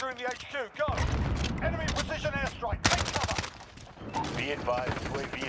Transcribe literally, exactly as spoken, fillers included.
securing the H Q. Go! Enemy precision airstrike. Take cover. Be advised, U A V